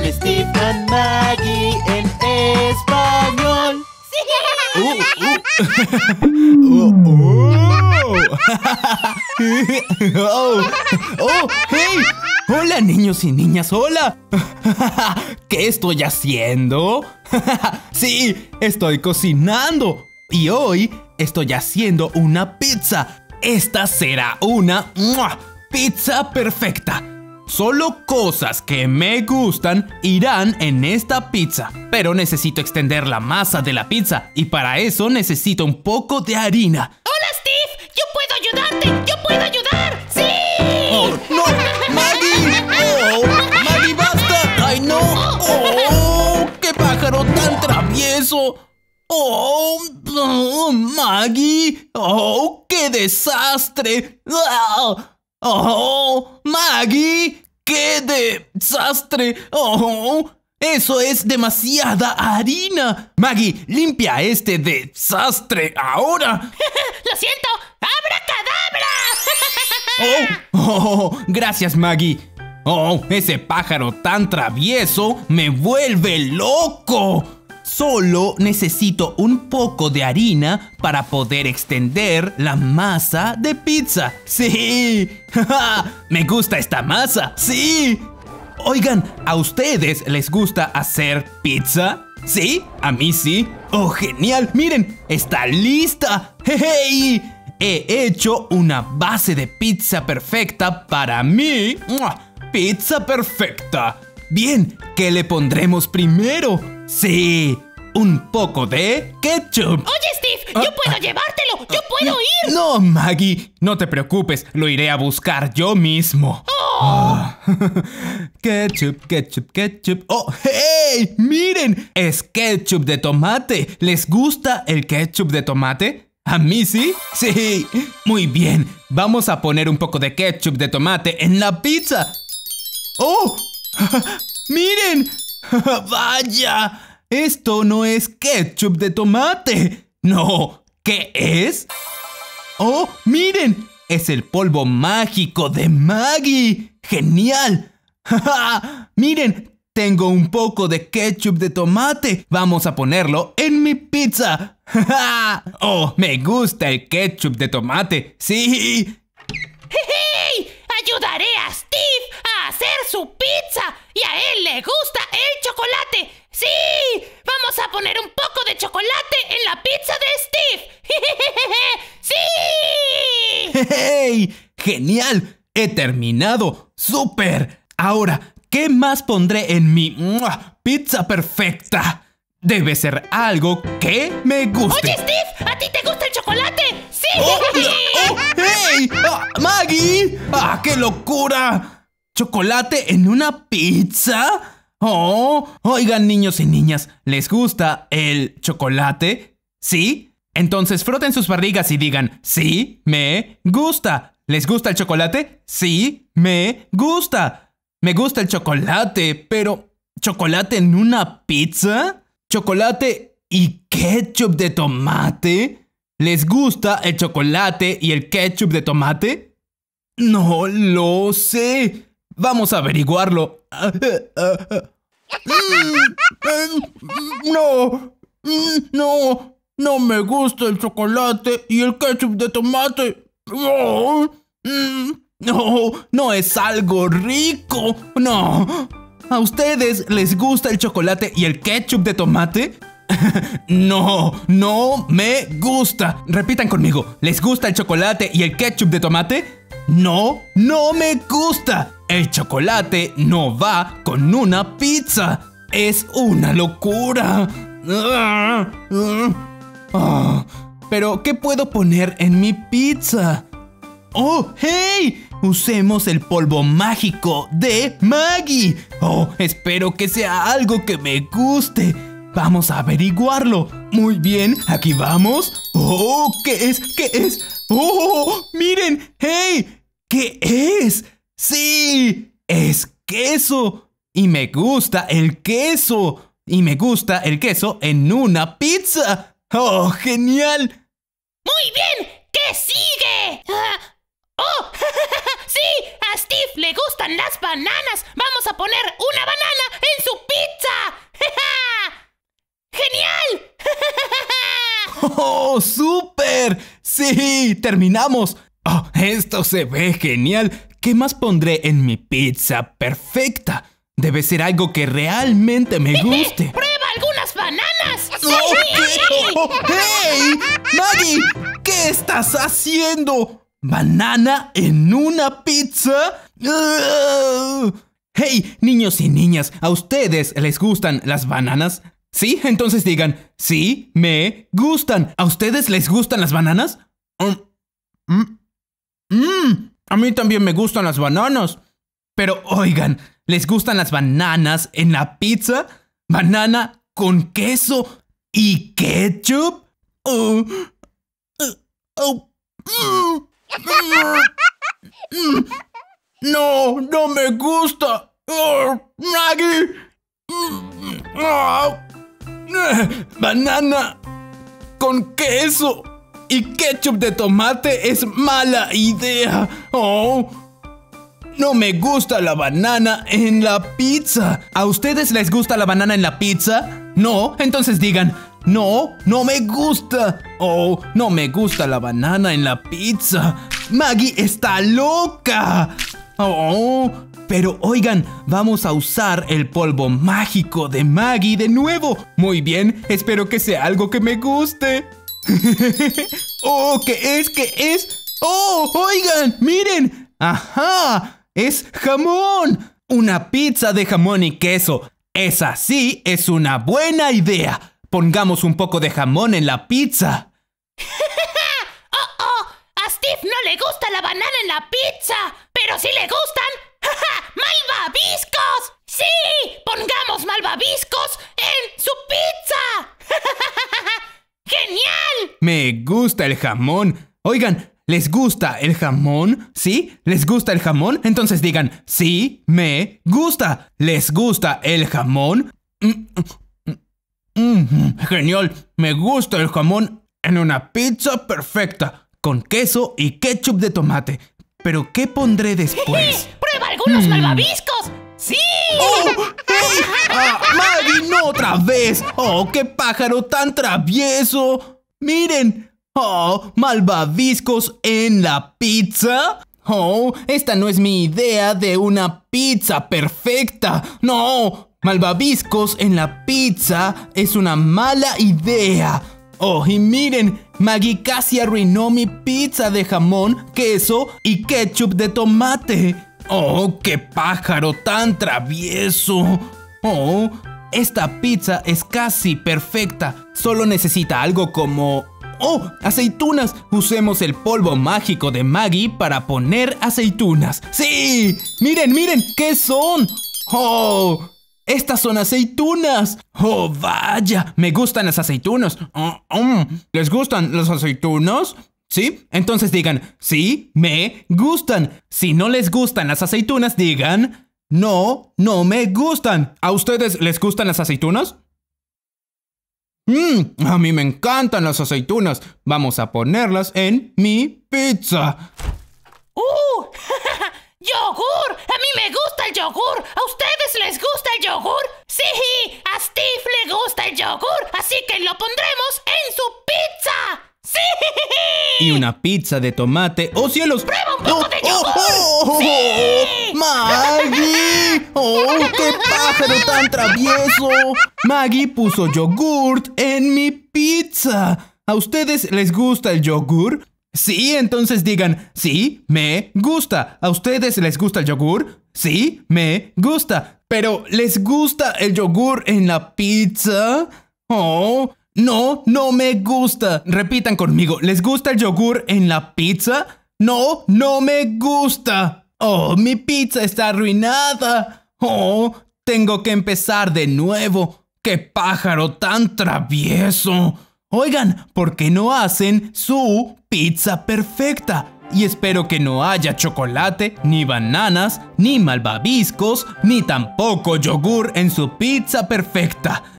Steve and Maggie en español. ¡Hey! ¡Hola, niños y niñas! ¡Hola! ¿Qué estoy haciendo? Sí, estoy cocinando. Y hoy estoy haciendo una pizza. Esta será una pizza perfecta. Solo cosas que me gustan irán en esta pizza. Pero necesito extender la masa de la pizza. Y para eso necesito un poco de harina. ¡Hola, Steve! ¡Yo puedo ayudarte! ¡Yo puedo ayudar! ¡Sí! ¡Oh, no! ¡Maggie! ¡Oh! ¡Maggie, basta! ¡Ay, no! ¡Oh! ¡Qué pájaro tan travieso! ¡Oh! ¡Maggie! ¡Oh! ¡Qué desastre! ¡Oh! ¡Maggie! ¡Qué desastre! ¡Oh! ¡Eso es demasiada harina! Maggie, limpia este desastre ahora. ¡Lo siento! ¡Abracadabra! ¡Oh! ¡Gracias, Maggie! ¡Oh! Ese pájaro tan travieso me vuelve loco. Solo necesito un poco de harina para poder extender la masa de pizza. ¡Sí! ¡Me gusta esta masa! ¡Sí! Oigan, ¿a ustedes les gusta hacer pizza? ¿Sí? ¿A mí sí? ¡Oh, genial! ¡Miren! ¡Está lista! ¡Hey! He hecho una base de pizza perfecta para mí. ¡Pizza perfecta! Bien, ¿qué le pondremos primero? ¡Sí! ¡Un poco de ketchup! Oye, Steve, yo puedo llevártelo. Yo puedo ir. No, Maggie, no te preocupes. Lo iré a buscar yo mismo. Ketchup, ketchup, ketchup. ¡Oh, hey! ¡Miren! Es ketchup de tomate. ¿Les gusta el ketchup de tomate? ¿A mí sí? Sí. Muy bien. Vamos a poner un poco de ketchup de tomate en la pizza. ¡Oh! ¡Miren! ¡Vaya! Esto no es ketchup de tomate. No. ¿Qué es? ¡Oh! ¡Miren! Es el polvo mágico de Maggie. ¡Genial! ¡Miren! Tengo un poco de ketchup de tomate. Vamos a ponerlo en mi pizza. ¡Oh! Me gusta el ketchup de tomate. ¡Sí! ¡Hey! Ayudaré a Steve a hacer su pizza. Y a él le gusta el chocolate. ¡Sí! Vamos a poner un poco de chocolate en la pizza de Steve. ¡Sí! ¡Hey! ¡Genial! ¡He terminado! ¡Súper! Ahora, ¿qué más pondré en mi pizza perfecta? Debe ser algo que me guste. Oye, Steve, ¿a ti te gusta el chocolate? ¡Sí! ¡Oh! ¡Hey! ¡Maggie! ¡Qué locura! ¿Chocolate en una pizza? ¡Oh! Oigan, niños y niñas, ¿les gusta el chocolate? ¿Sí? Entonces froten sus barrigas y digan, ¡sí, me gusta! ¿Les gusta el chocolate? ¡Sí, me gusta! Me gusta el chocolate, pero ¿chocolate en una pizza? ¿Chocolate y ketchup de tomate? ¿Les gusta el chocolate y el ketchup de tomate? No lo sé. Vamos a averiguarlo. No me gusta el chocolate y el ketchup de tomate. No es algo rico. No. ¿A ustedes les gusta el chocolate y el ketchup de tomate? No me gusta. Repitan conmigo. ¿Les gusta el chocolate y el ketchup de tomate? No me gusta. El chocolate no va con una pizza. Es una locura. Pero, ¿qué puedo poner en mi pizza? ¡Oh, hey! Usemos el polvo mágico de Maggie. Oh, espero que sea algo que me guste. Vamos a averiguarlo. Muy bien, aquí vamos. Oh, ¿qué es? ¿Qué es? Oh, miren. ¡Hey! ¿Qué es? ¡Sí! Es queso. Y me gusta el queso. Y me gusta el queso en una pizza. ¡Oh, genial! ¡Muy bien! ¿Qué sigue? ¡Oh! ¡Sí! A Steve le gustan las bananas. Vamos a poner una banana en su ¡Oh, súper! ¡Sí! ¡Terminamos! ¡Oh, esto se ve genial! ¿Qué más pondré en mi pizza perfecta? Debe ser algo que realmente me guste. ¡Prueba algunas bananas! ¡Sí! ¡Oh, qué! ¡Oh, hey! ¡Maggie! ¿Qué estás haciendo? ¿Banana en una pizza? ¡Hey, niños y niñas! ¿A ustedes les gustan las bananas? ¿Sí? Entonces digan, sí, me gustan. ¿A ustedes les gustan las bananas? A mí también me gustan las bananas. Pero oigan, ¿les gustan las bananas en la pizza? ¿Banana con queso y ketchup? No, no me gusta. Maggie. Banana con queso y ketchup de tomate es mala idea. Oh, no me gusta la banana en la pizza. ¿A ustedes les gusta la banana en la pizza? No, entonces digan, no, no me gusta. Oh, no me gusta la banana en la pizza. Maggie está loca. Oh, pero oigan, vamos a usar el polvo mágico de Maggie de nuevo. Muy bien, espero que sea algo que me guste. Oh, ¿qué es? ¿Qué es? Oh, oigan, miren. Ajá, es jamón. Una pizza de jamón y queso. Esa sí es una buena idea. Pongamos un poco de jamón en la pizza. A Steve no le gusta la banana en la pizza, pero sí le gustan malvaviscos. ¡Sí! ¡Pongamos malvaviscos en su pizza! ¡Genial! Me gusta el jamón. Oigan, ¿les gusta el jamón? ¿Sí? ¿Les gusta el jamón? Entonces digan, sí, me gusta. ¿Les gusta el jamón? Genial. Me gusta el jamón en una pizza perfecta, con queso y ketchup de tomate. ¿Pero qué pondré después? ¡Prueba algunos malvaviscos! ¡Sí! ¡Oh! ¡Hey! ¡Maggie, no otra vez! ¡Oh, qué pájaro tan travieso! ¡Miren! ¡Oh, malvaviscos en la pizza! ¡Oh, esta no es mi idea de una pizza perfecta! ¡No! Malvaviscos en la pizza es una mala idea. Oh, y miren, Maggie casi arruinó mi pizza de jamón, queso y ketchup de tomate. Oh, qué pájaro tan travieso. Oh, esta pizza es casi perfecta. Solo necesita algo como... ¡Oh! ¡Aceitunas! Usemos el polvo mágico de Maggie para poner aceitunas. ¡Sí! ¡Miren, miren! ¿Qué son? ¡Oh! ¡Estas son aceitunas! ¡Oh, vaya! Me gustan las aceitunas. ¿Les gustan las aceitunas? ¿Sí? Entonces digan, sí, me gustan. Si no les gustan las aceitunas, digan, no, no me gustan. ¿A ustedes les gustan las aceitunas? A mí me encantan las aceitunas. Vamos a ponerlas en mi pizza. ¡Yogur! ¡A mí me gusta el yogur! ¿A ustedes les gusta el yogur? ¡Sí! ¡A Steve le gusta el yogur! ¡Así que lo pondremos en su pizza! ¡Sí! Y una pizza de tomate. ¡Oh, cielos! ¡Prueba un poco de yogur! ¡Sí! ¡Maggie! ¡Oh, qué pájaro tan travieso! Maggie puso yogurt en mi pizza. ¿A ustedes les gusta el yogur? Sí, entonces digan, sí, me gusta. ¿A ustedes les gusta el yogur? Sí, me gusta. ¿Pero les gusta el yogur en la pizza? Oh, no, no me gusta. Repitan conmigo, ¿les gusta el yogur en la pizza? No, no me gusta. Oh, mi pizza está arruinada. Oh, tengo que empezar de nuevo. ¡Qué pájaro tan travieso! Oigan, ¿por qué no hacen su pizza perfecta? Y espero que no haya chocolate, ni bananas, ni malvaviscos, ni tampoco yogur en su pizza perfecta.